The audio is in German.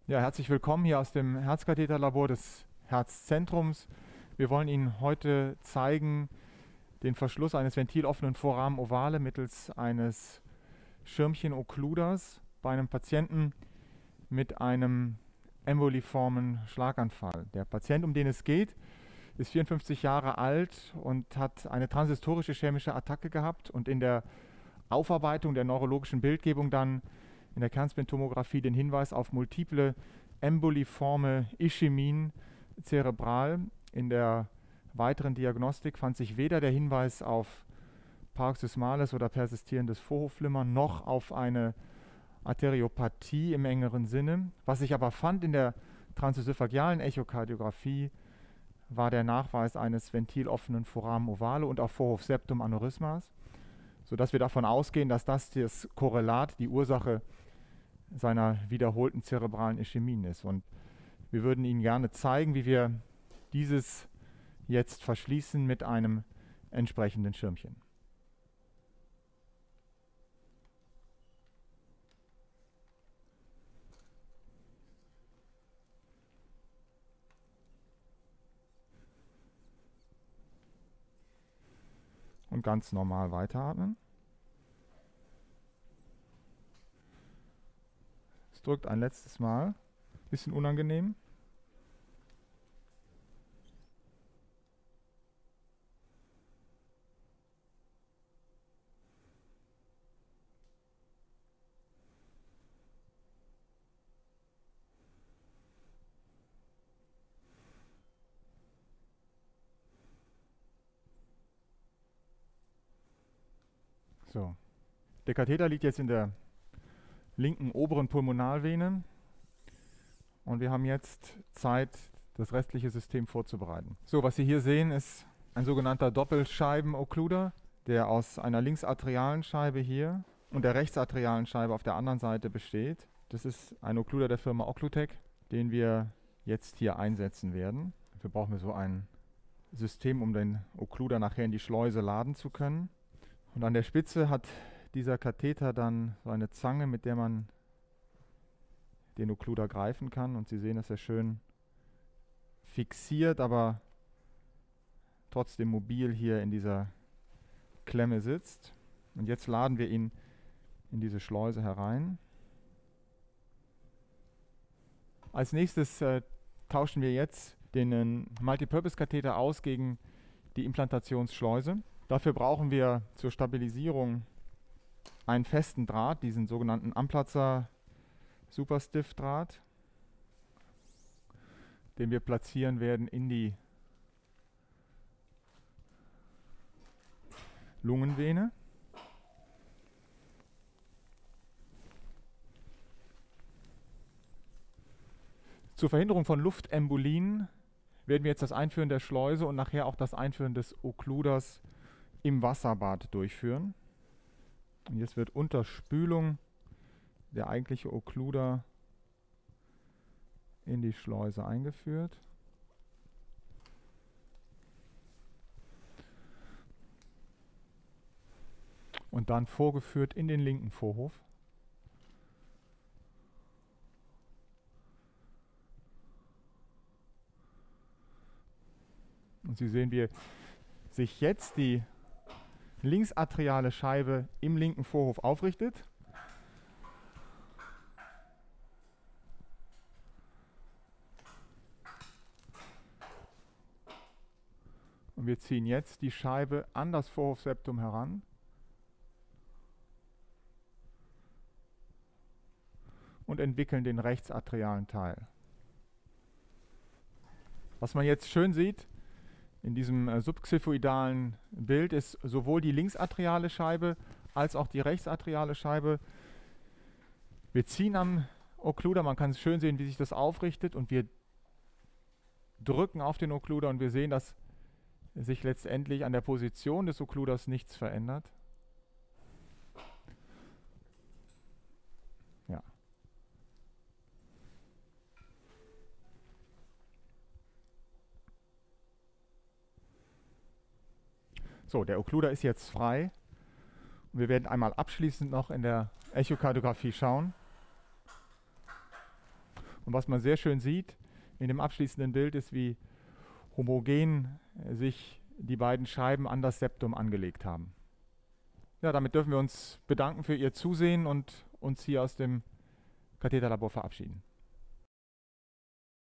Ja, herzlich willkommen hier aus dem Herzkatheterlabor des Herzzentrums. Wir wollen Ihnen heute zeigen den Verschluss eines ventiloffenen Vorrahmen Ovale mittels eines Schirmchen-Okluders bei einem Patienten mit einem emboliformen Schlaganfall. Der Patient, um den es geht, ist 54 Jahre alt und hat eine transhistorische ischämische Attacke gehabt und in der Aufarbeitung der neurologischen Bildgebung dann in der Kernspintomographie den Hinweis auf multiple emboliforme Ischämien zerebral. In der weiteren Diagnostik fand sich weder der Hinweis auf paroxysmales oder persistierendes Vorhofflimmern noch auf eine Arteriopathie im engeren Sinne. Was sich aber fand in der transösophagealen Echokardiographie, war der Nachweis eines ventiloffenen Foramen ovale und auch Vorhofseptum-Aneurysmas, sodass wir davon ausgehen, dass das Korrelat, die Ursache seiner wiederholten zerebralen Ischämien ist. Und wir würden Ihnen gerne zeigen, wie wir dieses jetzt verschließen mit einem entsprechenden Schirmchen. Und ganz normal weiteratmen. Es drückt ein letztes Mal. Bisschen unangenehm. So. Der Katheter liegt jetzt in der linken oberen Pulmonalvene und wir haben jetzt Zeit, das restliche System vorzubereiten. So, was Sie hier sehen, ist ein sogenannter Doppelscheiben-Okkluder, der aus einer linksatrialen Scheibe hier und der rechtsatrialen Scheibe auf der anderen Seite besteht. Das ist ein Okkluder der Firma Occlutech, den wir jetzt hier einsetzen werden. Dafür brauchen wir so ein System, um den Okkluder nachher in die Schleuse laden zu können. Und an der Spitze hat dieser Katheter dann so eine Zange, mit der man den Okkluder greifen kann. Und Sie sehen, dass er schön fixiert, aber trotzdem mobil hier in dieser Klemme sitzt. Und jetzt laden wir ihn in diese Schleuse herein. Als nächstes tauschen wir jetzt den Multipurpose-Katheter aus gegen die Implantationsschleuse. Dafür brauchen wir zur Stabilisierung einen festen Draht, diesen sogenannten Amplatzer Superstiff-Draht, den wir platzieren werden in die Lungenvene. Zur Verhinderung von Luftembolien werden wir jetzt das Einführen der Schleuse und nachher auch das Einführen des Okkluders im Wasserbad durchführen. Und jetzt wird unter Spülung der eigentliche Okkluder in die Schleuse eingeführt. Und dann vorgeführt in den linken Vorhof. Und Sie sehen, wie sich jetzt die linksatriale Scheibe im linken Vorhof aufrichtet. Und wir ziehen jetzt die Scheibe an das Vorhofseptum heran. Und entwickeln den rechtsatrialen Teil. Was man jetzt schön sieht in diesem subxiphoidalen Bild ist sowohl die linksatriale Scheibe als auch die rechtsatriale Scheibe. Wir ziehen am Okkluder, man kann schön sehen, wie sich das aufrichtet, und wir drücken auf den Okkluder und wir sehen, dass sich letztendlich an der Position des Okkluders nichts verändert. Ja. So, der Okkluder ist jetzt frei. Und wir werden einmal abschließend noch in der Echokardiographie schauen. Und was man sehr schön sieht in dem abschließenden Bild ist, wie homogen sich die beiden Scheiben an das Septum angelegt haben. Ja, damit dürfen wir uns bedanken für Ihr Zusehen und uns hier aus dem Katheterlabor verabschieden.